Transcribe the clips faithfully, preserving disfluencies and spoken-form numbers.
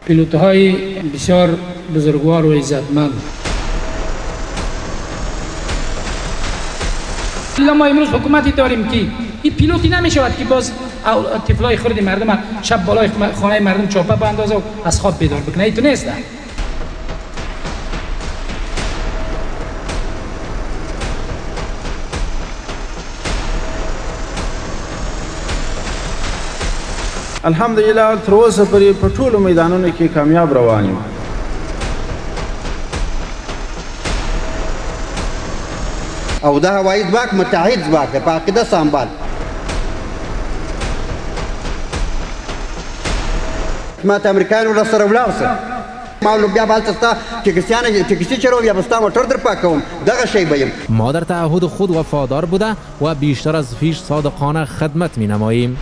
پیلوت‌های بسیار بزرگوار و عزتمند. ما امروز حکومتی داریم که این پیلوتی نمیشود که باز طفلای خرد مردم شب بالای خانه مردم چاپه باندازه و از خواب بیدار بکنه. این تو نیست. الحمدلله تر اوسه پورې په ټولو میدانونو کې کامیاب روان یو. او دا هوایي ځواک متحد ځواک دی په عقیده سمبال. ما ته امریکایانو راسره ولاړ شه ما ویل بیا به هلته ستا ټکسیانه ټکسي چلوم یا به ستا موټر در پاکوم دغه شی به یم. ما در تعهد خود وفادار بوده و بیشتر از پیش صادقانه خدمت می نماییم.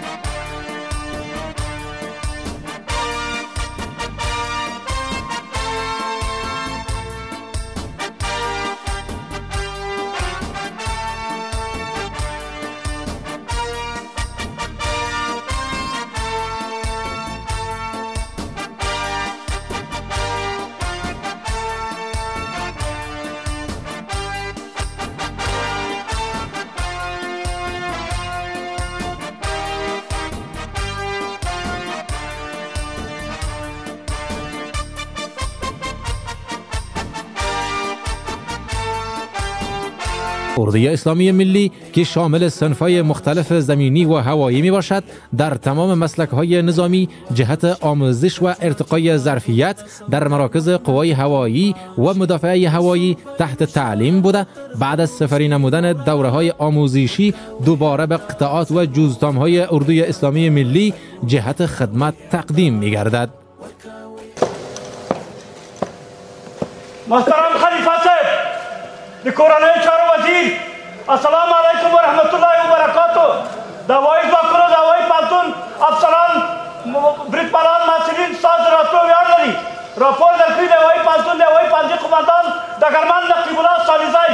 اردوی اسلامی ملی که شامل صنف‌های مختلف زمینی و هوایی می باشد در تمام مسلک‌های نظامی جهت آموزش و ارتقای ظرفیت در مراکز قوای هوایی و مدافعه هوایی تحت تعلیم بوده. بعد از سفری نمودن دوره‌های آموزشی دوباره به قطعات و جزتام‌های اردوی اسلامی ملی جهت خدمت تقدیم می گردد. محترم خلیفه صاحب د کورنۍ چارو وزیر السلام علیکم ورحمت الله وبرکاتو. د هوایي ځواکونو د هوایي پوهنتون افسران بریدپالان محصلین ستاسو راتلو ویاړ لري. راپور درکوي د هوایي پوهنتون د هوایي پوهنځي قمندان ډګرمن نقیب الله سالیزی.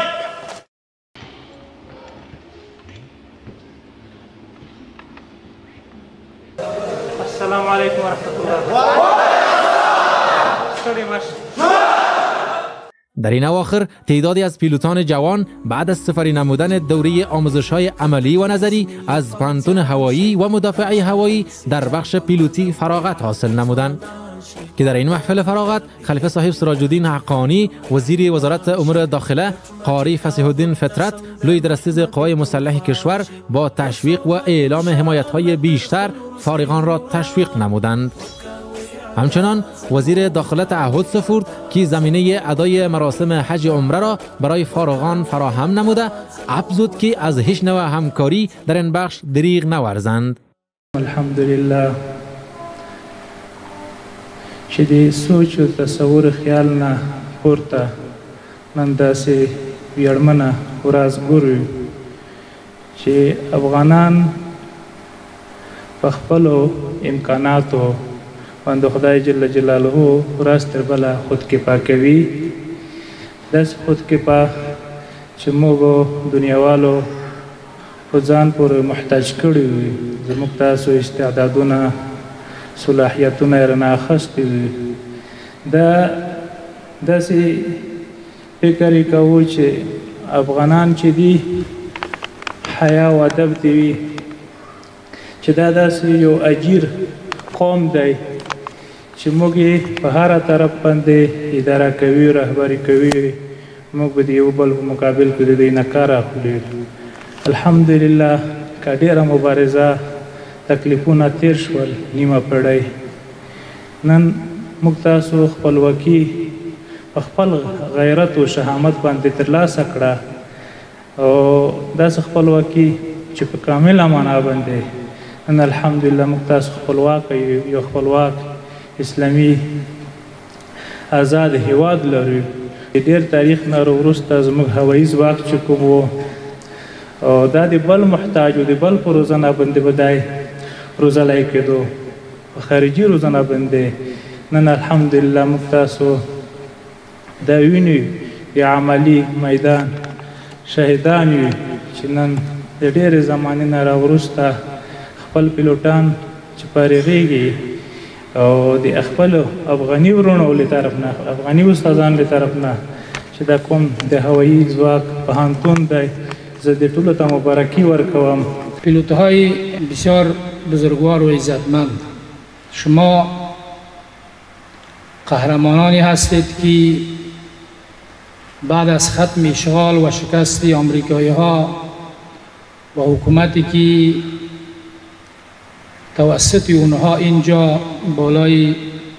السلام علیکم ورحمت الله. ستړي مشه. در این اواخر تعدادی از پیلوتان جوان بعد از سفری نمودن دوره آموزش‌های عملی و نظری از پانتون هوایی و مدافعه هوایی در بخش پیلوتی فراغت حاصل نمودند که در این محفل فراغت خلیفه صاحب سراج الدین حقانی وزیر وزارت امور داخله قاری فصیح الدین فطرت لوی درستیز قوای مسلح کشور با تشویق و اعلام حمایت‌های بیشتر فارغان را تشویق نمودند. همچنان وزیر داخله تعهد سپرد که زمینه ادای مراسم حج عمره را برای فارغان فراهم نموده، افزود که از هیچ نوع همکاری در این بخش دریغ نورزند. الحمدلله چې د سوچ او تصور خیال نه پورته نن داسې ویاړمنه ورځ ګورو چې افغانان په خپلو امکاناتو باندې خدای جل جلاله ورځ تر بله خودکفا کوي. داسې خودکفا چې موږ دنیاوالو په ځان پورې محتاج کړي وي. زموږ تاسو استعدادونه صلاحیتونه یې رانه اخیستي وي. دا داسې فکر یې کوو چې افغانان چې دي حیا او ادب دې وي چې دا داسې یو اجیر قوم دی چې موږ یې په هره طرف باندې اداره کوي رهبري کوي. موږ به د یو بل په مقابل کې د دې نه کار اخلو. الحمدلله که ډېره مبارزه تکلیفونه تیر شول نیمه پړۍ نن موږ تاسو خپلواکي په خپل غیرت او شهامت باندې ترلاسه کړه او داسې خپلواکي چې په کامله معنا باندې نن الحمدلله موږ تاسو خپلواک یو خپلواک اسلامي آزاد هیواد لرو. ډېر تاریخ نه وروسته زموږ هوایي ځواک چې کوم و او دا د بل محتاج و د بل په روزنه باندې به دی روزلی کېدو په خارجي روزنه باندې. نن الحمدلله موږ تاسو دا وینو د عملي میدان شهیدان یو چې نن د ډېرې زمانې نه راوروسته خپل پیلوټان چې فارغېږي او د خپلو افغاني ورونو له طرف نه افغاني استادانو له طرف نه چې دا کوم د هوایی ځواک پوهنتون دی زه د ټولو ته مبارکي ورکوم. پیلوت‌های بسیار بزرگوار و عزتمند، شما قهرمانانی هستید که بعد از ختم اشغال و شکست آمریکایی ها و حکومتی که توسط اونها اینجا بالای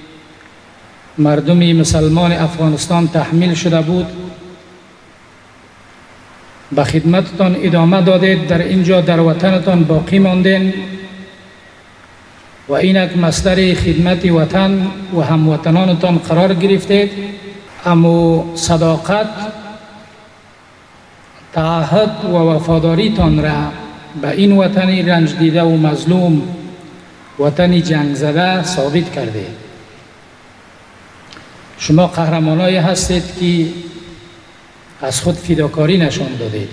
مردم مسلمان افغانستان تحمیل شده بود، به خدمتتان ادامه دادید، در اینجا در وطنتان باقی ماندین و اینک مصدر خدمت وطن و هموطنانتان قرار گرفتید. اما صداقت، تعهد و وفاداریتان را به این وطن رنج دیده و مظلوم، وطن جنگ زده ثابت کردید. شما قهرمانایی هستید که از خود فداکاری نشان دادید.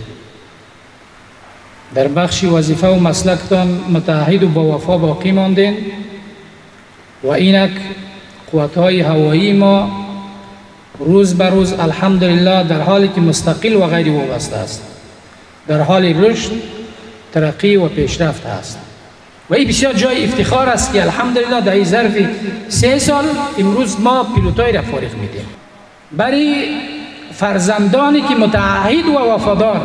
در بخش وظیفه و مسلکتان متعهد و با وفا باقی ماندین و اینک قوت‌های هوایی ما روز به روز الحمدلله در حالی که مستقل و غیر وابسته است، در حال رشد، ترقی و پیشرفت است و این بسیار جای افتخار است که الحمدلله در این ظرف سه سال امروز ما پیلوتای را فارغ میدیم. برای فرزندانی که متعهد و وفادار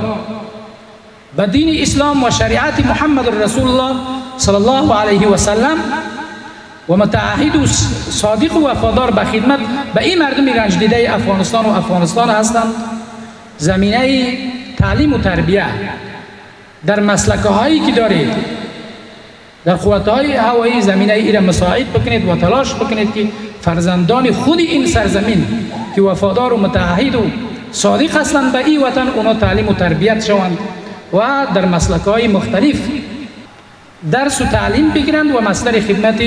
به دین اسلام و شریعت محمد رسول الله صلی الله علیه و سلم و متعهد و صادق و وفادار به خدمت به این مردم رنج دیده افغانستان و افغانستان هستند، زمینه تعلیم و تربیه در مسلکه هایی که دارید در قوت‌های هوایی زمینه ای را مساعد بکنید و تلاش بکنید که فرزندان خود این سرزمین که وفادار و متعهد و صادق هستند به این وطن اونا تعلیم و تربیت شوند و در مسلک‌های مختلف درس و تعلیم بگیرند و مصدر خدمت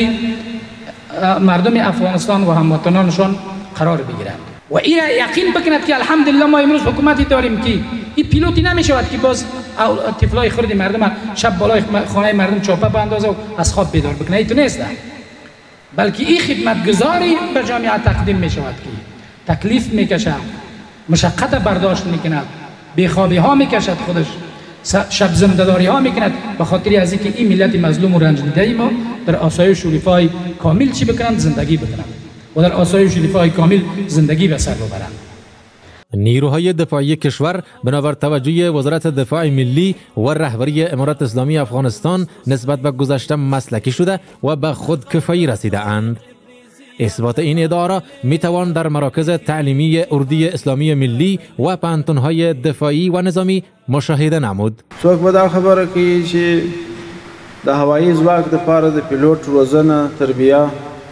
مردم افغانستان و هموطنانشان قرار بگیرند و این یقین بکنید که الحمدلله ما امروز حکومتی داریم که این پیلوتی نمی شود که باز طفلای خرد مردم شب بالای خانه مردم چاپه باندازه و از خواب بیدار بکنه. این تو نیست، بلکه این خدمتگزاری به جامعه تقدیم می شود که تکلیف می کشد، مشقت برداشت می کند، بیخوابی ها می کشد، خودش شب زنده‌داری ها می کند به خاطر از اینکه این ملت مظلوم و رنج دیده ما در آسایش و رفاه کامل چی بکنند؟ زندگی بکنند و در آسایش و رفاه کامل زندگی به سر ببرند. نیروهای دفاعی کشور بنابر توجه وزارت دفاع ملی و رهبری امارت اسلامی افغانستان نسبت به گذشته مسلکی شده و به خودکفایی رسیده اند. اثبات این ادعا را می توان در مراکز تعلیمی اردوی اسلامی ملی و پانتون‌های دفاعی و نظامی مشاهده نمود. څوک به دا خبره کوي چې د هوایي ځواک دپاره د پیلوټ روزنه تربیه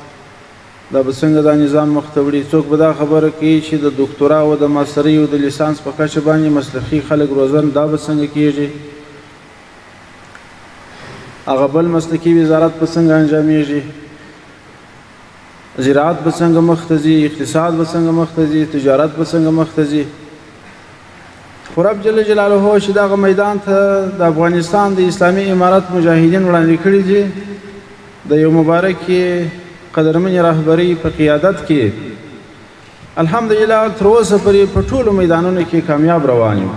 دا به څنګه دا نظام مخ ته وړي. څوک به دا خبره کوي چې د دوکتورا او د ماسترۍ او د لیسانس په کچه باندې مسلخي خلک روزن دا به څنګه کیږي. هغه بل مسلکي وزارت به څنګه انجامیږي. زراعت به څنګه مخ ته ځي، اقتصاد به څنګه مخ ته ځي، تجارت به څنګه مخ ته ځي. خو رب جل جلاله چې دغه میدان ته د افغانستان د اسلامي امارت مجاهدین وړاندې کړي دي د یو مبارکې قدرمنې رهبرۍ په قیادت کې الحمدلله تر اوسه پورې په ټولو میدانونو کې کامیاب روان یو.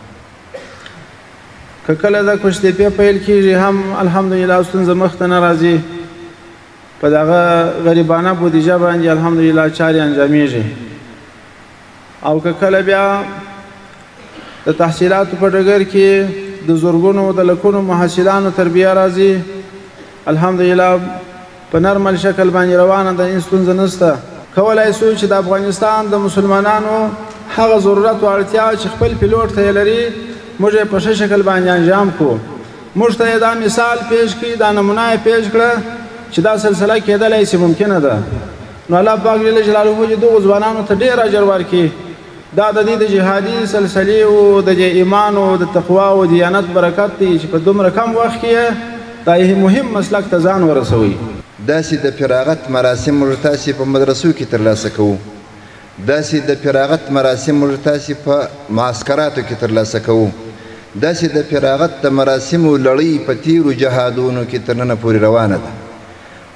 که کله د کشتیپې پیل کېږي هم الحمدلله ستونزه مخ ته نه راځي، په دغه غریبانه بودیجه باندې الحمدلله چارې انجامیږي. او که کله بیا د تحصیلاتو په ډګر کې د زرګونو د لکونو محصلانو تربیه راځي الحمدلله په نرمل شکل باندې روانه ده، هیڅ ستونزه نشته. کولی شو چې د افغانستان د مسلمانانو هغه ضرورت او اړتیا چې خپل پیلوټ ته یې لري موږ یې په ښه شکل باندې انجام کړو. موږ ته یې دا مثال پیش کړي، دا نمونه یې پیش کړه چې دا سلسله کېدلی شي ممکنه ده. نو الله پاک جل جلاله دې دغو ځوانانو ته ډېر اجر ورکړي. دا د دې د جهادي سلسلې او د ایمان او د تقوا او دیانت برکت دی چې په دومره کم وخت کې دا مهم مسلک ته ځان ورسوي. داسې د فراغت مراسم موږ تاسې په مدرسو کې ترلاسه کوو، داسې د فراغت مراسم موږ تاسې په معسکراتو کې ترلاسه کوو، داسې د فراغت د مراسمو لړۍ په تیرو جهادونو کې تر ننه پورې روانه ده.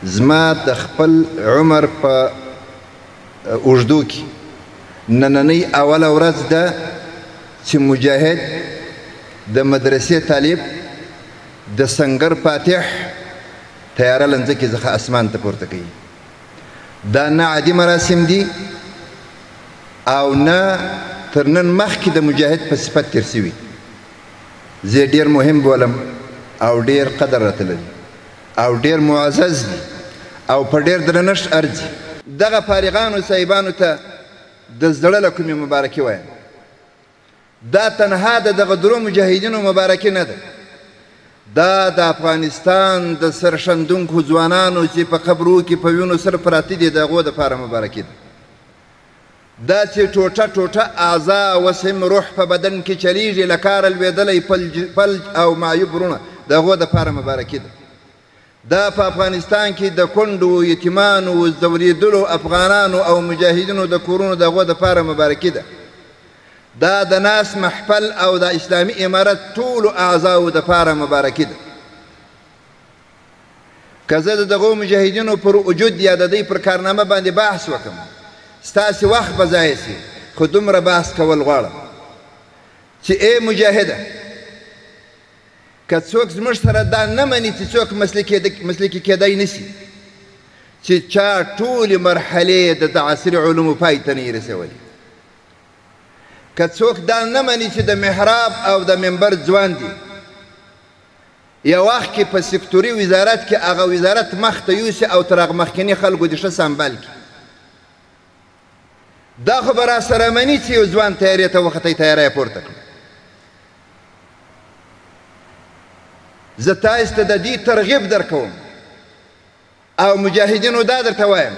زما د خپل عمر په اوږدو کې نننۍ اوله ورځ ده چې مجاهد د مدرسې طالب د سنگر فاتح تیاره له ځمکې څخه اسمان ته پورته کوي. دا نه عادي مراسم دي او نه تر نن مخکې د مجاهد په صفت تېر سوي. زه ډېر مهم بولم او ډېر قدر راته لري او ډېر معزز دي او په ډېر درنښت ارځي. دغه فارغانو صاحبانو ته د زړه له کومې مبارکي وایم. دا تنها د دغه درو مجاهدینو مبارکي نه ده، دا د افغانستان د سرښندونکو ځوانانو چې په قبرو کې په وینو سره پراته دي د هغو دپاره مبارکي ده. دا چې ټوټه ټوټه اعضا وسم روح په بدن کې چلیږي له کاره لوېدلی فلج او معیوب وروڼه د هغو دپاره مبارکي ده. دا په افغانستان کې د کونډو یتیمانو ځورېدلو افغانانو او مجاهدینو د کورونو د هغو دپاره مبارکي ده. دا د ناس محفل او د اسلامي امارت ټولو اعضاو دپاره مبارکي ده. که زه د دغو مجاهدینو پر وجود یا د دوی پر کارنامه باندې بحث وکړم ستاسې وخت به ضایع سي، خو دومره بحث کول غواړم چې ای مجاهده، که څوک زموږ سره دا نه مني چې څوک مسلکي کېدی نسي چې چا ټولې مرحلې د عصري علومو پای ته نه یې رسولي، که څوک دا نه مني چې د محراب او د منبر ځوان دي یو وخت کې په سکتوري وزارت کې هغه وزارت مخ ته یوسي او تر هغه مخکیني خلکو دې ښه سمبال کړي، دا خو به راسره مني چې یو ځوان تیارې ته وختئ تیاره یې پورته کړو. زه تاسو ته د دې ترغیب درکوم او مجاهدینو دا درته وایم،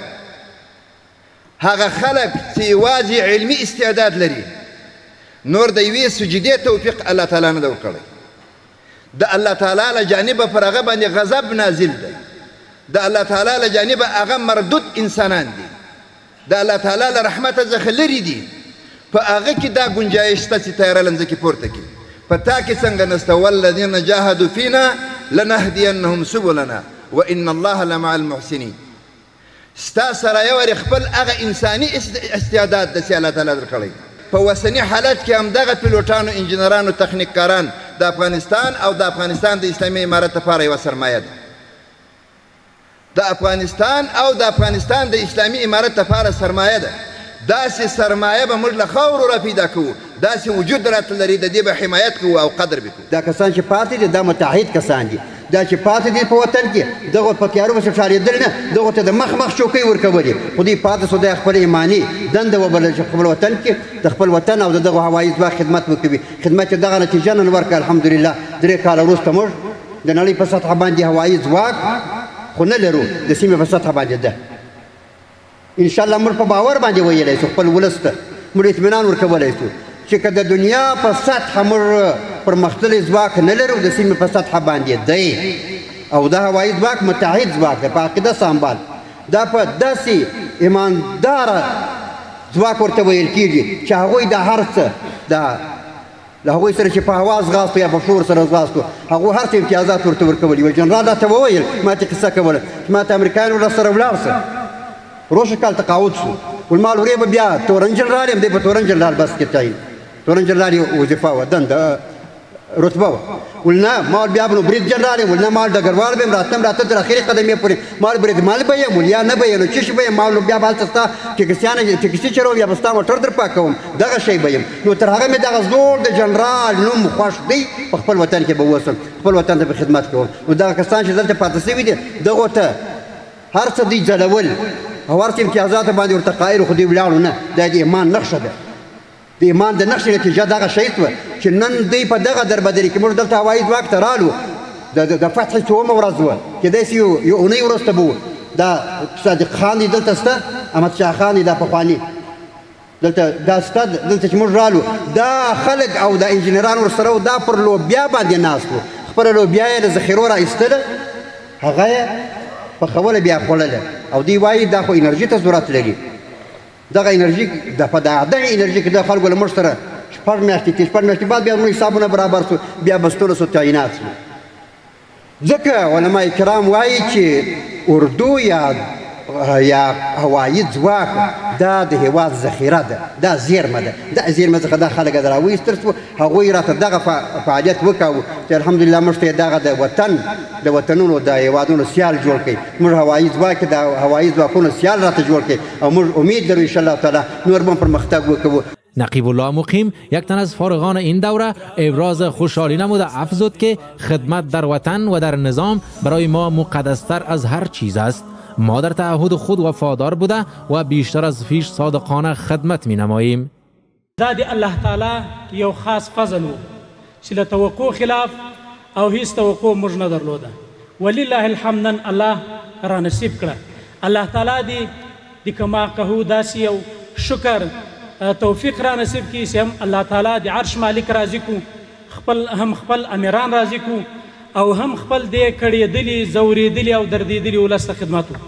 هغه خلک چې یوازې علمي استعداد لري نور د یوې سجدې توفیق الله تعالی نه ده ورکړی. د الله تعالی له جانبه پر هغه باندې غضب نازل دی، د الله تعالی له جانبه هغه مردود انسانان دي، د الله تعالی له رحمته څخه لرې دي. په هغه کې دا ګنجایش شته چې تیاره له ځمکې پورته کړي. په تا کې څنګه نشته؟ والذین جاهدوا فینا لنهدینهم سبلنا وان الله لمع المحسنین. ستا سره یو خپل هغه انساني استعداد د چې الله تعالی درکړی. په وسني حالت کې همدغه پیلوټانو انجینرانو تخنیککاران د افغانستان او د افغانستان د اسلامي امارت لپاره یوه سرمایه ده. د افغانستان او د افغانستان د اسلامي امارت لپاره سرمایه ده. داسې سرمایه به موږ له خاورو را پیدا کوو، داسې وجود راته لري، د دې به حمایت کوو او قدر به کوو. دا کسان چې پاتې دي دا متحد کسان دي، دا چې پاتې دي په وطن کې دغو په تیارو پسې ښکارېدل نه، دغو ته د مخ مخ چوکۍ ورکولې، خو دوی پاتې شو دی خپل ایماني دنده وبلل چې خپل وطن کې د خپل وطن او د دغو هوایي ځواک خدمت وکوي. خدمت یې دغه نتیجه نن ورکړه الحمدلله. درې کاله وروسته موږ د نړۍ په سطحه باندې هوایي ځواک خو نه لرو، د سیمې په سطحه باندې ده. انشاءالله موږ په باور باندې ویلی شو، خپل ولس ته موږ اطمینان ورکولی شو چې که د دنیا په سطحه موږ پرمختللی ځواک نه لرو، د سیمې په سطحه باندې دی. او دا هوایي ځواک متحد ځواک دی په عقیده سمبال. دا په داسې ایمانداره ځواک ورته ویل کېږي چې هغوی دا هر څه دا له هغوی سره چې په هوا ځغاستو یا په شور سره ځغاستو هغوی هر څه امتیازات ورته ورکولي وو. جنرال راته وویل، ما ته کیسه کوله چې ما ته امریکایانو راسره ولاړ شه، روشه کال تقاعد شو. ول ما ورې به بیا تورن جنرال یم، دی په تورن جنرال بس کې تعین، تورن جنرال یې وظیفه وه، دنده رتبه وه. ول نه ما بیا به نو برید جنرال یم، ول نه ما ډګروال به یم، راتلم راته تر اخرې قدمې پورې ما بریدمال به یم، ول یا نه به یم، نو څه شي به یم؟ ما بیا به هلته ستا ټیکسیانه ټیکسي چلوم یا به ستا موټر در پاک کوم، دغه شی به یم. نو تر هغه مې دغه زوړ د جنرال نوم خوښ دی، په خپل وطن کې به اوسم، خپل وطن ته به خدمت کوم. نو دغه کسان چې دلته پاتې شوي دي دغو ته هر څه دوی ځلول او هر څه امتیازات باندې ورته قایل، خو دوی ولاړو نه. دا د ایمان نښه ده، د ایمان د نښې نتیجه دغه شی شوه چې نن دوی په دغه دربدري کې موږ دلته هوایي ځواک ته رالو. د فتحې څومه ورځ وه، کېدای شي یو اونۍ وروسته به وو. دا صادق خان دی دلته شته، احمد شاه خان دی دا پخواني دلته دا شته. دلته چې موږ رالو دا خلک او دا انجینران ورسره وو، دا پر لوبیا باندې ناست وو، خپله لوبیا یې له ذخیرو را ایستله، هغه یې پخوله بیا خوړله. او دوی وایي دا خو انرژي ته ضرورت لري، دغه انرژي د په دغه انرژي کې د خلکو له موږ سره شپږ میاشتې تېر شپږ میاشتې بعد بیا زموږ حسابونه برابر شو، بیا به ستولس تعینات شو. ځکه علما کرام وایي چې اردو یا یا هوایي ځواک دا د هېواد ذخیره ده، دا زیرمه ده. دا زیرمه څخه دا خلک در راوایستل شو، هغوی راته دغه فعالیت وکړو چې الحمدلله موږ ته دغه د وطن د وطنونو د هېوادونو سیال جوړ کړي. موږ هوایي ځواک د هوایي ځواکونو سیال راته جوړ کړي او موږ امید لرو انشاءالله تعالی نور به پرمختګ وکړو. نقیب الله مقیم یک تن از فارغان این دوره ابراز خوشحالی نمود، افزود که خدمت در وطن و در نظام برای ما مقدستر از هر چیز است. ما در تعهد خود وفادار بوده و بیشتر از پیش صادقانه خدمت می نماییم. دا دی الله تعالی یو خاص فضل و چې له توقع خلاف او هیڅ توقع موږ نه درلوده. ولله الحمدن الله را نصیب کړه. الله تعالی دی د کما قهو داسې یو شکر توفیق را نصیب کړي چې هم الله تعالی د عرش مالک راضي کو، خپل هم خپل امیران راضي کو او هم خپل دې کړېدلي زورېدلي او دردېدلي ولس ته خدمت وکړو.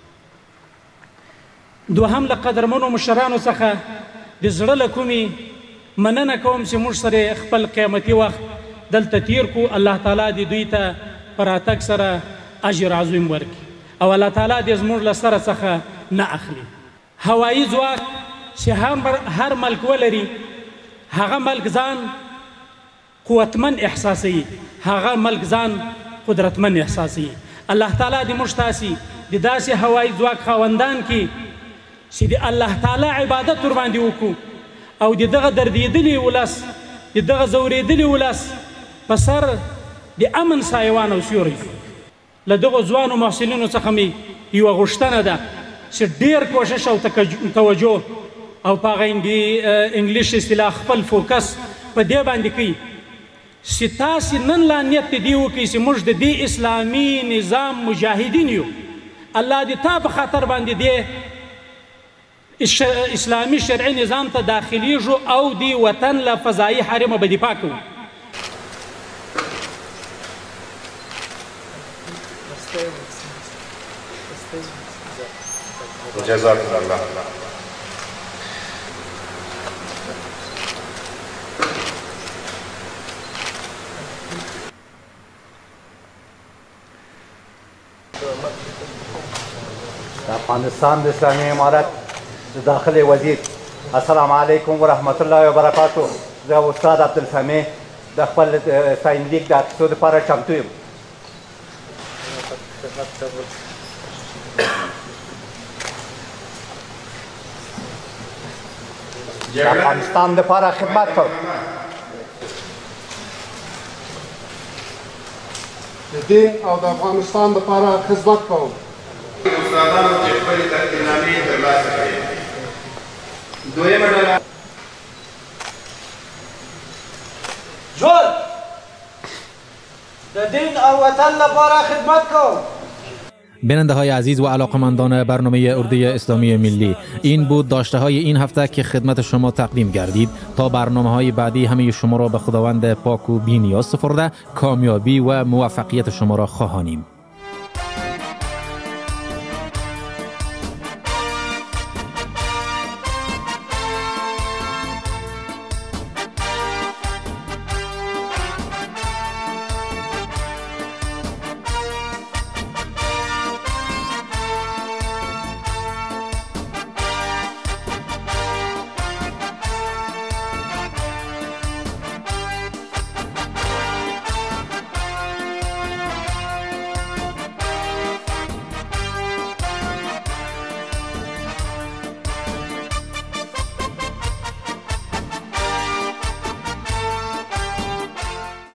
دوهم له قدرمنو مشرانو څخه د زړه له کومې مننه کوم چې موږ سره خپل قیمتي وخت دلته تیر کو. الله تعالی دې دوی ته په راتګ سره اجر عظیم ورکړي او الله تعالی دې زموږ له سره څخه نه اخلي. هوایي ځواک چې هر ملک ولري هغه ملک ځان قوتمن احساسوي، هغه ملک ځان قدرتمن احساسوي. الله تعالی دې موږ تاسې د داسې هوایي ځواک خاوندان کې چې د الله تعالی عبادت ورباندې وکړو او د دغه دردېدلي ولس د دغه زورېدلي ولس په سر د امن سایوان او سیوری. له دغو ځوانو محصلینو څخه مې یوه غوښتنه ده چې ډېر کوشش او توجه او په هغه انګلیش اصطلاح خپل فوکس په دې باندې کوي چې تاسې نن لا نیت دې وکړئ چې موږ د دې اسلامي نظام مجاهدین یو. الله دې تا په خاطر باندې دې اسلامي شرعي نظام ته داخلیږو او د وطن له فضایي حرمه به دفاع کوو. جزاكم الله. افغانستان د اسلامي امارت د داخلي وزیر، السلام علیکم ورحمت الله وبرکاتو. زه استاد عبدالسمیع د خپل ساینلیک د اخیستو لپاره چمتو یم. د افغانستان لپاره خدمت کوم. د دین او د افغانستان لپاره خدمت کوم. استادانو چې خپلې تقدیرنامې ترلاسه کړې. دویمه ډله ژوند د دین او وطن لپاره خدمت کوم. بیننده های عزیز و علاقمندان برنامه اردوی اسلامی ملی، این بود داشته های این هفته که خدمت شما تقدیم گردید. تا برنامه های بعدی همه شما را به خداوند پاک و بی نیاز سپرده کامیابی و موفقیت شما را خواهانیم.